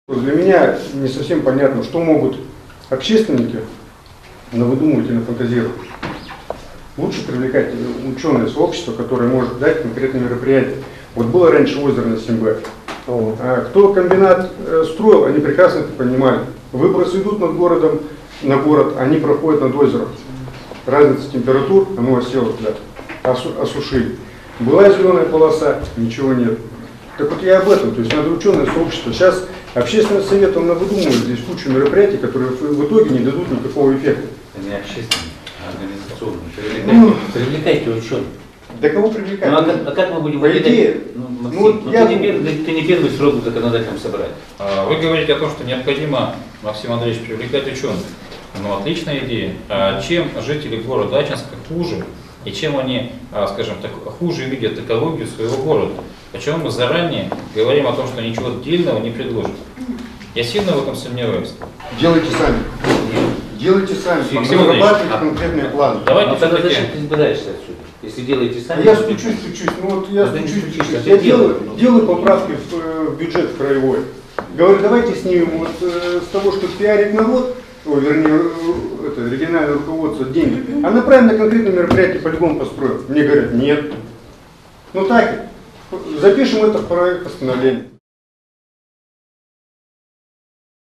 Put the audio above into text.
Для меня не совсем понятно, что могут общественники навыдумывать и нафантазировать. Лучше привлекать ученое сообщество, которое может дать конкретные мероприятия. Вот было раньше озеро на Сембе. Кто комбинат строил, они прекрасно это понимали. Выбросы идут над городом, на город, они проходят над озером. Разница температур, оно осело туда, осушили. Была зеленая полоса, ничего нет. Так вот я об этом, то есть надо ученое сообщество. Сейчас общественный совет, он навыдумывает здесь кучу мероприятий, которые в итоге не дадут никакого эффекта. Это не общественный, а организационный. Привлекайте ученых. Да кого привлекать? А как мы будем выделять? Ты не первый срок в законодательном собрании. Вы говорите о том, что необходимо, Максим Андреевич, привлекать ученых. Ну, отличная идея. А чем жители города Ачинска хуже? И чем они, скажем так, хуже видят экологию своего города? Почему мы заранее говорим о том, что ничего дельного не предложат? Я сильно в этом сомневаюсь. Делайте сами. Делайте сами. Разрабатывайте конкретные планы. Давайте тогда зачем ты избираешься отсюда? Если делаете сами. Я стучусь. Ну вот я стучусь. Я делаю поправки в бюджет краевой. Говорю, давайте снимем вот с того, что пиарит народ, вернее, это региональное руководство, деньги, а направим на конкретное мероприятие, по-любому построим. Мне говорят, нет. Ну так, запишем это в проект постановления.